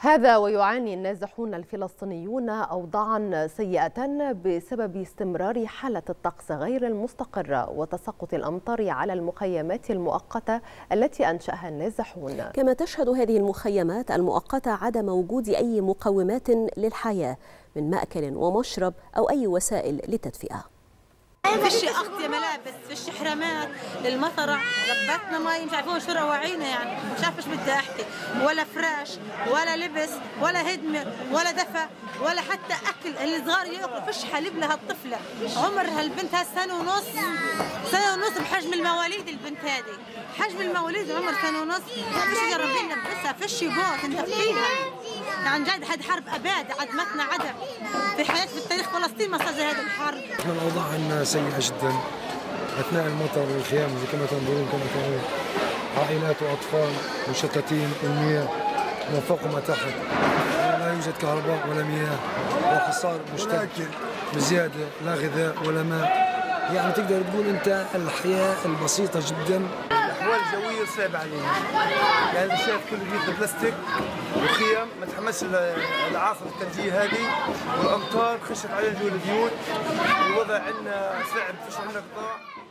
هذا ويعاني النازحون الفلسطينيون أوضاعا سيئة بسبب استمرار حالة الطقس غير المستقرة وتساقط الأمطار على المخيمات المؤقتة التي أنشأها النازحون. كما تشهد هذه المخيمات المؤقتة عدم وجود أي مقومات للحياة من مأكل ومشرب أو أي وسائل للتدفئة. فيش اختي ملابس، فيش حرامات للمطر، ربتنا مي مش عارفين شو رواعينا، يعني مش عارفه ايش بدي احكي، ولا فراش ولا لبس ولا هدمه ولا دفى ولا حتى اكل. الصغار ياكلوا، فيش حليب لهالطفله، عمرها البنت سنه ونص، سنه ونص بحجم المواليد. البنت هذه حجم المواليد عمر سنه ونص، فيش جربين نلبسها، فيش بوت ندفيها. يعني جد هذه حرب اباد، عدمتنا عدم في حياه في التاريخ فلسطين ما صار زي هذه الحرب. احنا الاوضاع عندنا سيئه جدا اثناء المطر والخيام كما تنظرون، كما ترون عائلات واطفال مشتتين، المياه من فوق وما تحت، لا يوجد كهرباء ولا مياه، وحصار مشتت بزياده، لا غذاء ولا ماء. يعني تقدر تقول انت الحياه البسيطه جدا. الاحوال الجويه صعبه علينا، يعني شايف كل بيت بلاستيك وخيم ما تحملش العاصفه الثلجيه هذه، والامطار خشت على جوا البيوت. الوضع عندنا صعب، فيش عندنا قطاع.